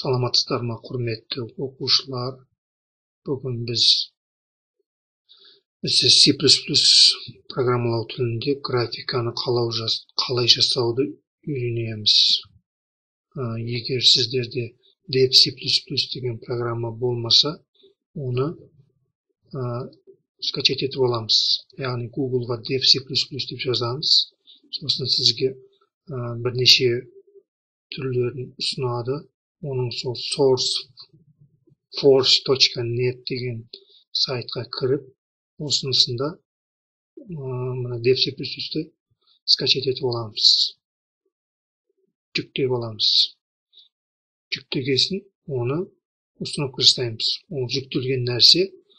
Саламатсыздар ма, құрметті оқушылар? Бүгін біз C++ программалау тілінде графиканы қалай жасауды үйренеміз. Егер сіздерде Dev C++ деген программа болмаса, оны скачать етіп аламыз. Яғни Google-ға Dev C++ деп жазамыз. Сосын сізге бірнеше түрлерін ұсынады. Оның сол sourceforce.net деген сайтқа кіріп, осынысында Dev C++-ті скачать етіп аламыз. Жүктеп аламыз. Жүктегесін оны установка жасаймыз. Ол жүктелген нәрсе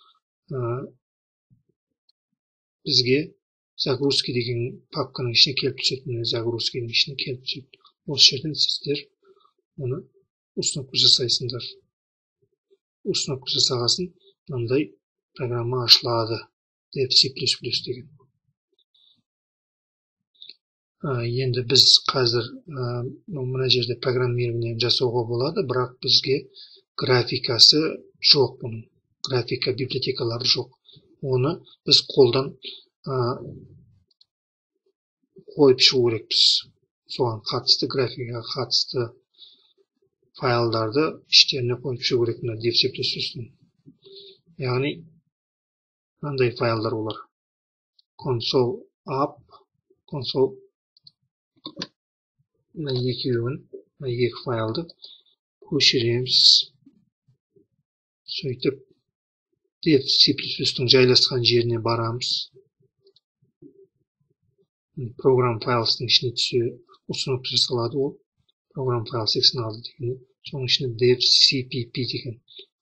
бізге загрузки деген папканың ішіне келіп түседі. Загрузканың ішіне келіп түседі. Осы жерден сіздер оны установка жасайсыңдар. Установка жасағасын мынандай программа ашылады. Dev C++ деген. Енді біз қазір мына жерде программирование жасауға болады, бірақ бізге графикасы жоқ бұның. Графика библиотекалары жоқ. Оны біз қолдан қойып шығу керекпіз. Соған қатысты графикаға қатысты файлдарды іштеріне қойып шығу керек мына Dev C++-ның. Яғни мынандай файлдар олар. Console up, console екі файлды көшіреміз. Сөйтіп Dev C++-ның жайласқан жеріне барамыз. Program Files'ның ішіне түсе установка жасалады ол. Program Files 86 деген. Соның ішінде Dev CPP деген.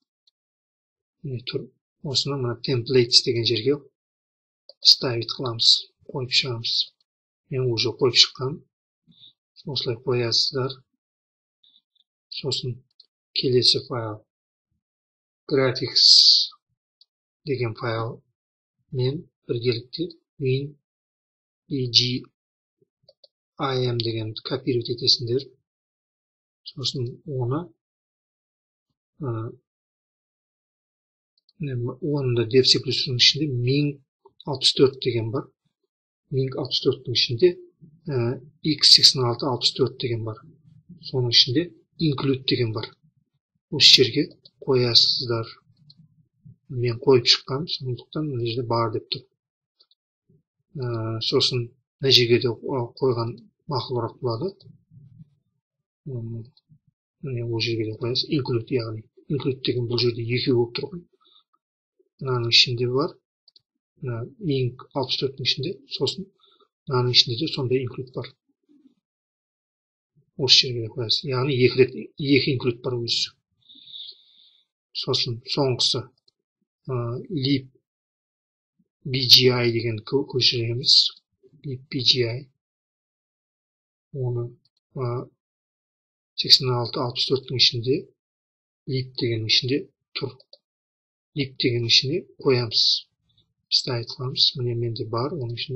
Осыны мына Templates деген жерге ставить қыламыз. Қойып шығамыз. Мен уже қойып шыққам. Осылай қоясыздар. Сосын келесі файл graphics деген файл мен біргелікте WinEgim деген копировать етесіңдер. Сосын оны онында Dev C++-ның ішінде Ming64 деген бар. Ming64-ның ішінде x8664 деген бар. Соның ішінде include деген бар. Осы жерге қоясыздар. Мен қойып шыққам, сондықтан мына жерде бар деп тұр. Сосын мына жерге де қойған мақұлырақ болады. Ол жерге де қоясыз. Include, яғни include деген бұл жерде екеу болып тұр ғой. Мынаның ішінде бар. Ming64-ның ішінде, сосын мынаның ішінде де сондай include бар. Осы жерге де қоясыз. Яғни екі include бар өзі. Сосын соңғысы libBGI деген көшіреміз. libBGI. Оны 8664-ның ішінде lib деген ішінде тұр. Lib деген ішіне қоямыз. Ставить қыламыз. Міне менде бар. Оның ішінде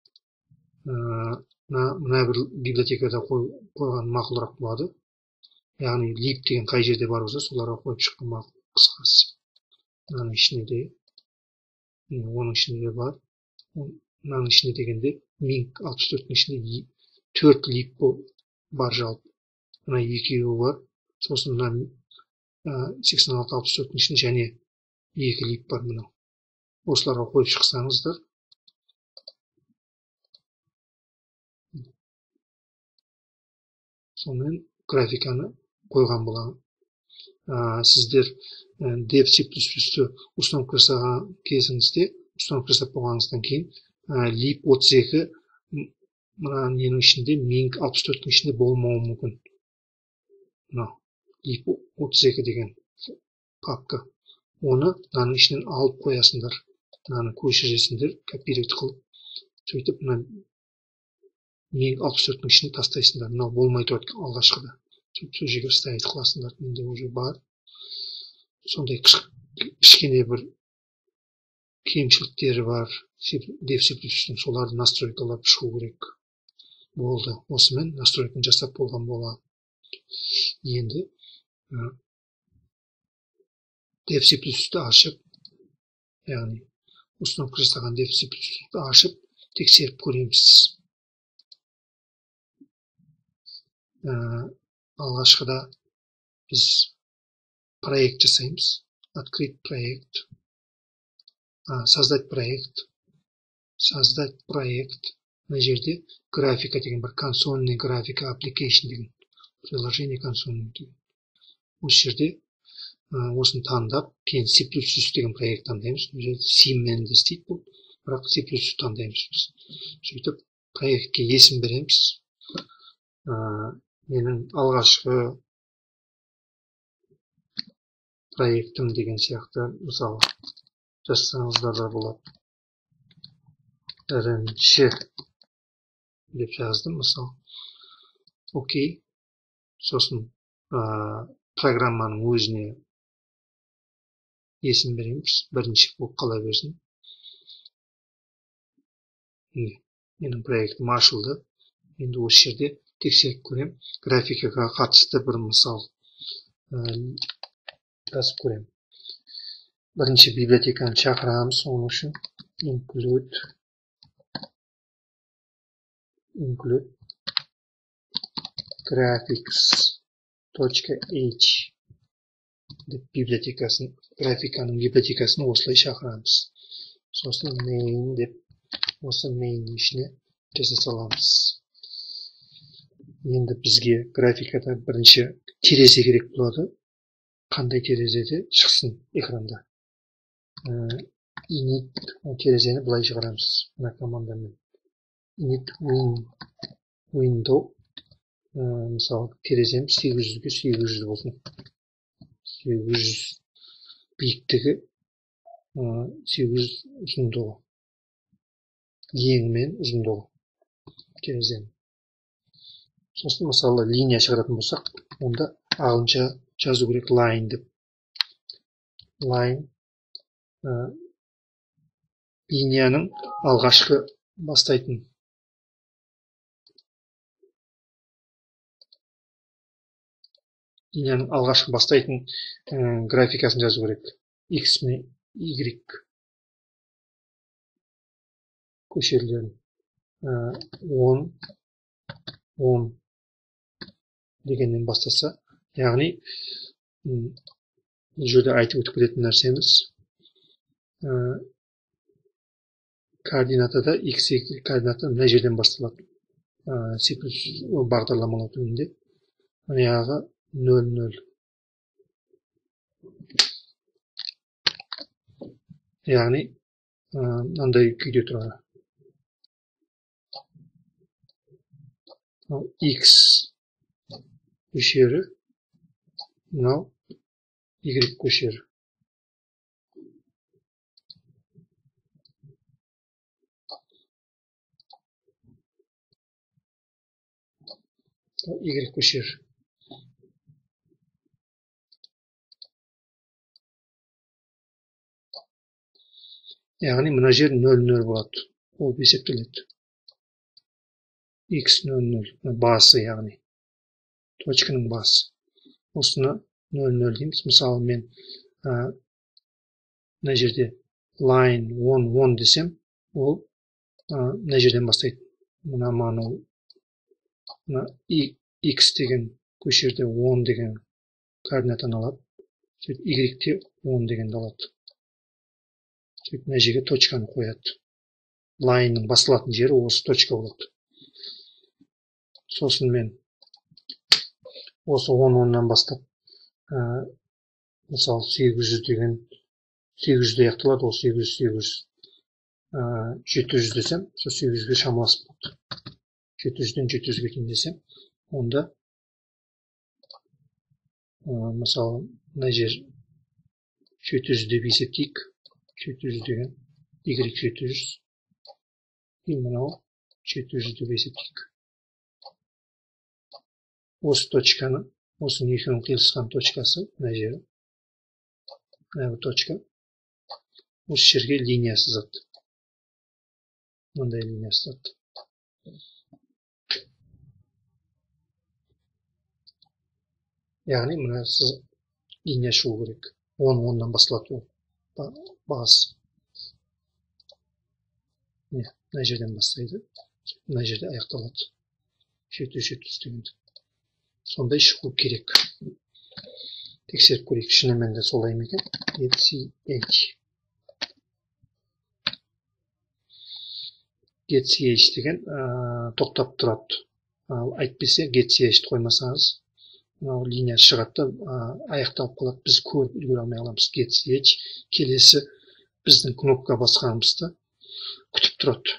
мына бір библиотекада қойған мақұлырақ болады. Яғни lib деген қай жерде бар болса, соларға қойып шыққан мақұл қысқасы. Мынаның ішінде де, оның ішінде де бар. Мынаның ішінде дегенде Ming64-ның ішінде 4 lib бар жалпы. Мына екеуі бар. Сосын мына 8664-ның ішінде және 2 lib бар мына. Осыларға қойып шықсаңыздар. Сонымен графиканы қойған болады. Сіздер Dev C++-ті установка жасаған кезіңізде, установка жасап болғаныңыздан кейін lib32 мына ненің ішінде Ming64-ның ішінде болмауы мүмкін. lib32 деген папка. Оны мынаның ішінен алып қоясыңдар. Мынаны көшіресіңдер, копировать қылып. Сөйтіп мына Ming64-ның ішіне тастайсыңдар. Мынау болмай тұрады алғашқыда. Сол жерге ставить қыласыңдар. Менде уже бар. Сондай кішкене бір кемшіліктері бар. Dev C++-ның соларды настройкалап шығу керек. Болды. Осымен настройканы жасап болған болады. Енді def C++'ті ашып, яғни установка жасаған def C++'ті ашып, тексеріп көреміз. Алғашқыда біз проект жасаймыз. Открыть проект. Создать проект. Создать проект. Мына жерде графика деген бір консольный графика application деген приложение консольный деген. Осы жерде осыны таңдап, кейін C++ деген проект таңдаймыз. C-мен де істейді бұл, бірақ C++ таңдаймыз. Сөйтіп, проектке есім береміз. Менің алғашқы проектім деген сияқты, мысалы, жазсаңыздар да болады. Бірінші деп жаздым, мысалы. Окей. Сосын программаның өзіне есім береміз. Бірінші болып қала берсін. Менің проектім ашылды. Енді осы жерде тексеріп көрем. Графикаға қатысты бір мысал жазып көрем. Бірінші библиотеканы шақырамыз. Оның үшін include graphics.h деп графиканың библиотекасын осылай шақырамыз. Сосын main деп осы main ішіне жаза саламыз. Енді бізге графикада бірінші терезе керек болады. Қандай терезеде шықсын экранда. Init терезені былай шығарамыз. Мына командамен. Init window. Мысалы, терезем 800-ге 800 болсын. 800 биіктігі 800 ұзындығы. Еңімен ұзындығы терезенің. Сосын, мысалы, линия шығаратын болсақ, онда ағылшынша жазу керек line деп. Line линияның алғашқы бастайтын графикасын жазу керек. X мен Y көшерлерін 10 дегеннен бастаса, яғни бұл жерде айтып өтіп кететін нәрсеміз координатада X, Y координата мына жерден басталады. C++ бағдарламалау тілінде. Мынаяғы 0,0. Яғни, мынандай күйде тұрады. X көшері, мынау Y көшері. Y көшері. Яғни, мына жер 0,0 болады. Ол есептеледі. X 0,0. Басы, яғни. Точканың басы. Осыны 0,0 дейміз. Мысалы, мен мына жерде line 1 десем, ол мына жерден бастайды. Мына X деген көшерде 10 деген координатаны алады. Y-те 10 деген алады. Мына жерге точканы қояды. Лайнның басылатын жері осы точка болады. Сосын мен осы 10-10-нан бастап, мысалы 800 деген 800-де аяқталады, ол 800, 700 десем, сол 800-ге шамалас болады. 700-ден 700-ге дейін десем, онда мысалы мына жер 700 деп есептейік. 700 деген Y700. Мынау 700 деп есептейік. Осы точканы, осының екеуінің қиылысқан точкасы, мына жері. Мына точка. Осы жерге линия сызады. Мындай линия сызады. яғни мына сіз линия шығу керек. 10-10-нан басталады ол бағасы. Мына жерден бастайды, мына жерде аяқталады. 700 дегенде. Сондай шығу керек. Тексеріп көрейік, шынымен де солай ма екен? getch деген тоқтап тұрады. Айтпесе getch қоймасаңыз, линия шығады, аяқталып қалады. Біз көріп үлгере алмай қаламыз. Getch келесі біздің кнопка басқанымызды күтіп тұрады.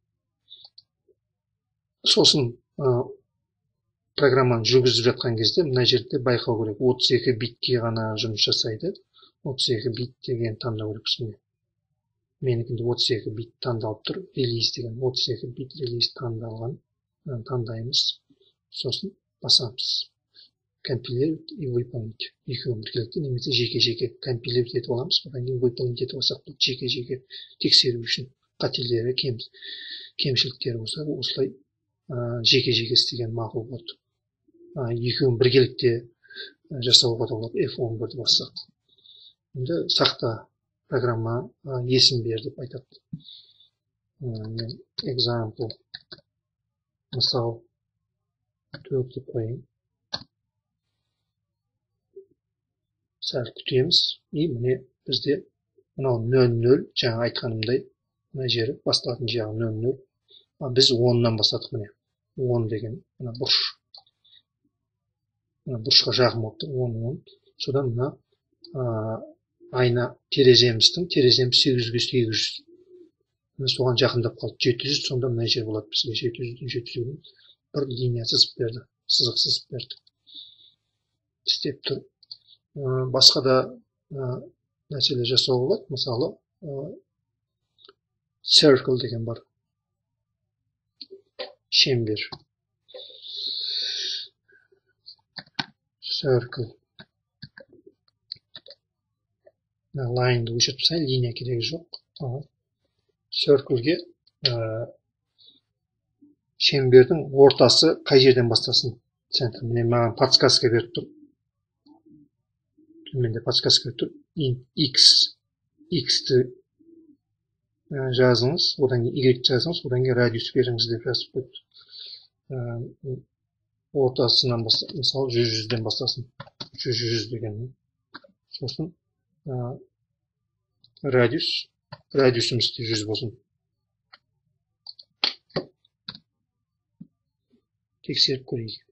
Сосын программаны жүргізіп жатқан кезде мына жерде байқау керек. 32 битке ғана жұмыс жасайды. 32 бит деген таңдау керекпіз міне. Менікінде 32 бит таңдалып тұр. Релиз деген 32 бит релиз таңдалған. Таңдаймыз. Сосын басамыз. Компилировать и выполнить. Екеуін біркелікте немесе жеке-жеке компилировать етіп аламыз. Одан кейін выполнить етіп алсақ, жеке-жеке тексеру үшін қателері, кемшіліктері болса, осылай жеке-жеке істеген мақұл болады. Екеуін біркелікте жасауға да болады. F11-ді бассақ. Енді сақта программа есім бер деп айтады. Example. Мысал 4 деп қойын. Сәл күтеміз. Міне бізде мынау 00, жаңа айтқанымдай, мына жері басталатын жағы 00. Біз 10-нан бастадық міне. 10 деген мына бұрыш. Бұрышқа жағым болып тұр. 10. Содан мына айна тереземіз 800. Соған жақындап қалды. 700, сонда мына жер болады бізге. 700-700 бір линия сызып берді. Сызық сызып берді. Істеп тұр. Басқа да нәрселер жасау болады. Мысалы, circle деген бар. Шеңбер. Circle. Line-ды өшіріп тастайын, линия керегі жоқ. Circle-ге шеңбердің ортасы қай жерден бастасын? Центр. Міне маған подсказка беріп тұр. Төменде подсказка беріп тұр. X. X-ті жазыңыз, одан кейін Y жазыңыз, одан кейін радиус беріңіз деп жазып қойды. Ортасынан бастасын, мысалы 100-ден бастасын. 100 деген. Сосын радиусымыз 100 болсын. Тексеріп көрейік.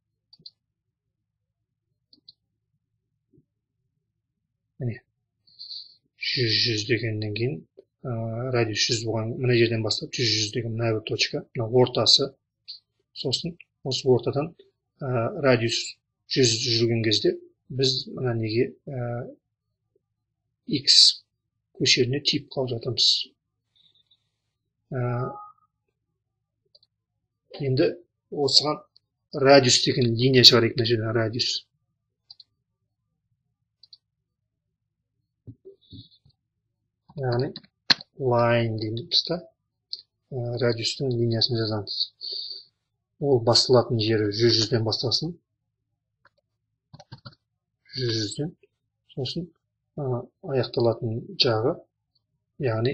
Міне 100 дегеннен кейін радиус 100 болған, мына жерден бастап 100 деген мына бір точка, мына ортасы. Сосын осы ортадан радиус 100 жүрген кезде біз мына неге X көшеріне тиіп қалып жатырмыз. Енді осыған радиус деген линия шығарайық, мына жерден радиус. Яғни line дейміз да, радиустың линиясын жазамыз. Ол басталатын жері 100-ден бастасын. 100-ден. Сосын аяқталатын жағы, яғни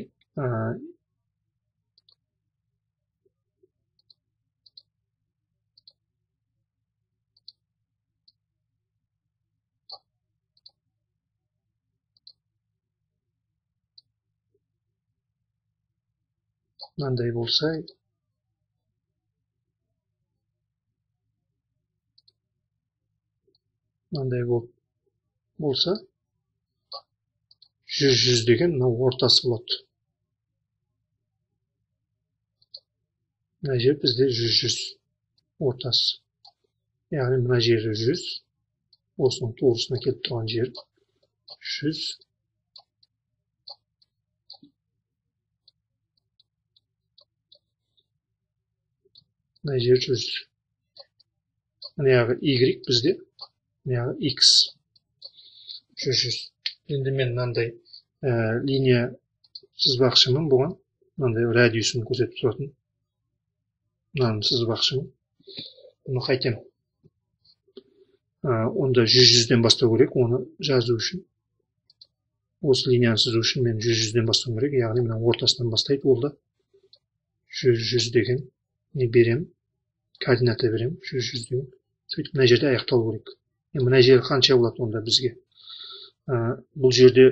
мынандай болса, мынандай болса 100 деген мына ортасы болады. Мына жер бізде 100 ортасы. Яғни мына жері 100, осының туғысына келіп тұрған жер 100. Мына жер 100. Мына яғы Y бізде, мына яғы X 100. Енді мен мынандай линия сызбақшымын бұған. Мынандай радиусын көрсетіп тұратын. Мынаны сызбақшымын. Бұны қайтем. Онда 100-ден бастау керек, оны жазу үшін. Осы линияны сызу үшін мен 100-ден бастау керек, яғни мына ортасынан бастайды, ол да 100 деген не берем, координата берем, 100 деген. Сөйтіп, мына жерде аяқталу керек. Мына жер қанша болады онда бізге? Бұл жерде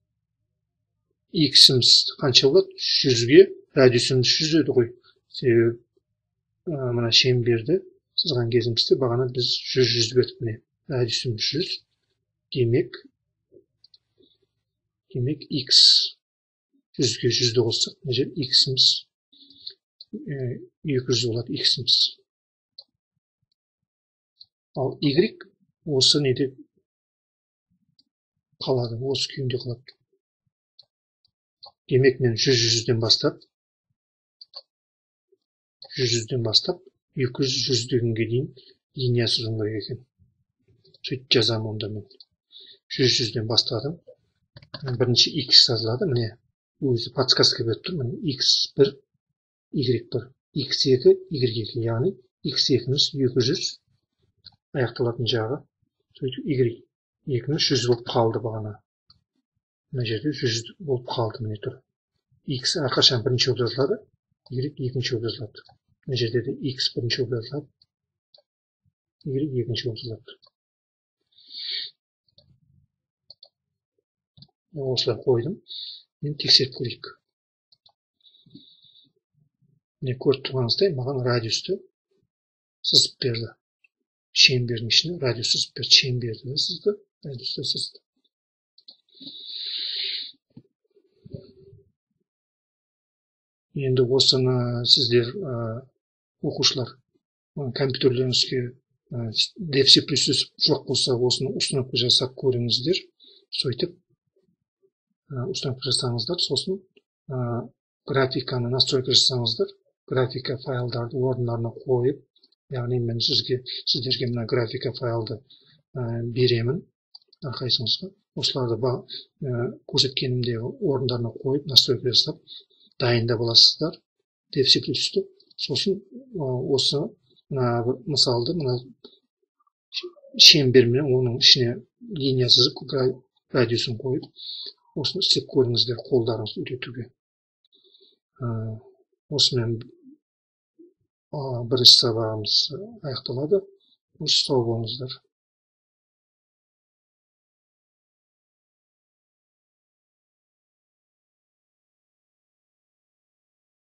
x-іміз қанша болады? 100-ге радиусымыз 100 еді ғой. Себебі мына шеңберді сызған кезімізде бағана біз 100 бердік, міне радиусымыз 100. Демек x 100-ге 100-ді қоссақ, мына жер x-іміз 200 болады, x-іміз. Ал y осы неде қалады, осы күйінде қалады. Демек мен 100-ден бастап 200 дегенге дейін линия сызуым керек екен. Сөйтіп жазамын онда мен. 100-ден бастадым. Бірінші x жазылады, міне өзі подсказка беріп тұр, міне x1, y1, x2, y2, яғни x2-міз 200 аяқталатын жағы. Сөйтіп y2-міз 100 болып қалды бағана. Мына жерде 100 болып қалды, міне тұр. X әрқашан бірінші болып жазылады, Y екінші болып жазылады. Мына жерде де X бірінші болып жазылады, Y екінші болып жазылады. Осылай қойдым. Мен тексеріп көрейік. Міне көріп тұрғаныңыздай, маған радиусты сызып берді. Шеңбердің ішіне радиус сызып берді. Шеңберді сызды, радиусты сызды. Енді осыны сіздер оқушылар компьютерлеріңізге DevC++ жоқ болса, осыны установка жасап көріңіздер. Сөйтіп установка жасаңыздар, сосын графиканы настройка жасаңыздар. Графика файлдарды орындарына қойып, яғни мен сіздерге мына графика файлды беремін әрқайсыңызға. Осыларды көрсеткенімде орындарына қойып, настройка жасап дайында боласыздар DevC++-ті. Сосын осы мысалды мына шеңбермен оның ішіне линия сызып, радиусын қойып, осыны істеп көріңіздер қолдарыңызды үйретуге. Осымен бірінші сабағымыз аяқталады. Сау болыңыздар.